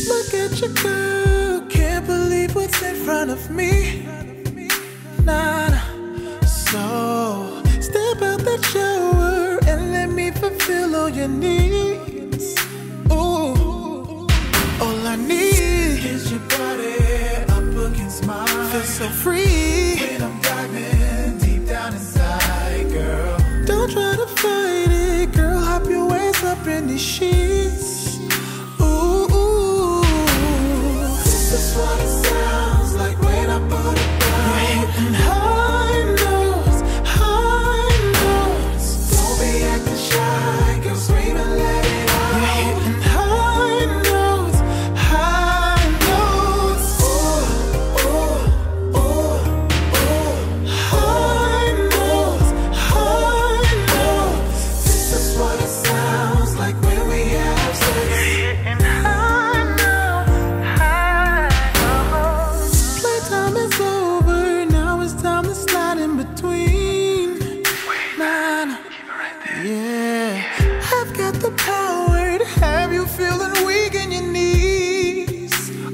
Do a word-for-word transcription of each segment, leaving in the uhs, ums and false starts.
Look at your girl, can't believe what's in front of me. Nah, nah. So step out that shower and let me fulfill all your needs. Ooh, all I need is your body up against mine. Feel so free when I'm diving deep down inside, girl. Don't try to fight it, girl. Hop your waist up in these sheets. Ooh, ooh. This is what it sounds like when I put it down. You're hitting high notes, high notes. Don't be acting shy, girl. Scream and let it out. You're hitting high notes, high notes. Ooh, ooh, ooh, ooh. High notes, high notes. This is what it sounds like when we have sex. You're hitting high notes, high notes. Playtime is over, now it's time to slide in between. Nah, nah. Yeah, I've got the power to have you feeling weak in your knees.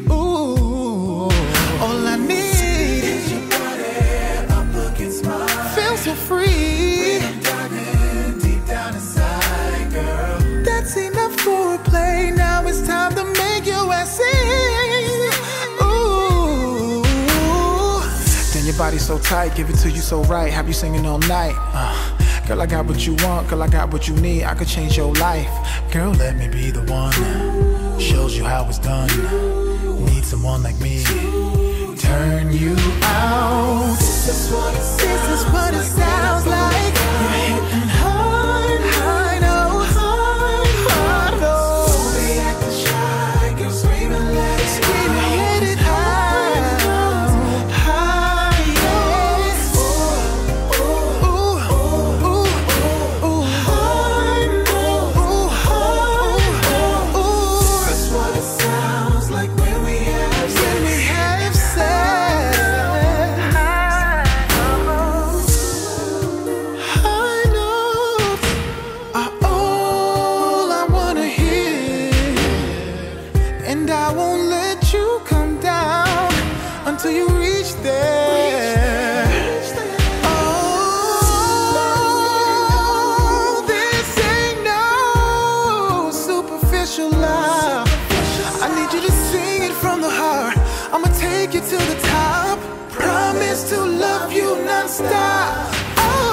Ooh, all I need is your body up against mine. Feel so free. When I'm diving deep down inside, girl. That's enough foreplay. Now it's time to make your ass sing. Ooh, then your body so tight, give it to you so right. Have you singing all night? Uh. Girl, I got what you want, girl, I got what you need. I could change your life. Girl, let me be the one. Shows you how it's done. Need someone like me. Turn you out. This is what it sounds, this is what it sounds like. You're hitting high, high notes, high, high notes. Don't be acting shy, girl, scream and let it out. Scream and let it out. High notes. Ooh, ooh, ooh, ooh. And I won't let you come down until you reach there. Oh, this ain't no superficial love. I need you to sing it from the heart. I'ma take you to the top. Promise to love you non-stop. Oh.